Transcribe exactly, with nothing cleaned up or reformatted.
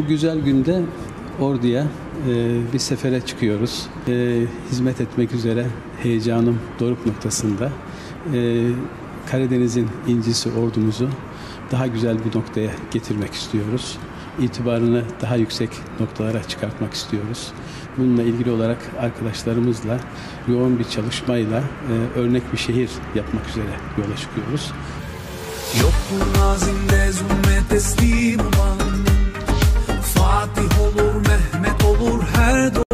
güzel günde Ordu'ya e, bir sefere çıkıyoruz. E, hizmet etmek üzere heyecanım doruk noktasında. E, Karadeniz'in incisi ordumuzu daha güzel bir noktaya getirmek istiyoruz. İtibarını daha yüksek noktalara çıkartmak istiyoruz. Bununla ilgili olarak arkadaşlarımızla yoğun bir çalışmayla e, örnek bir şehir yapmak üzere yola çıkıyoruz. Yok bu nazinde zulme teslim olan, Fatih olur, Mehmet olur her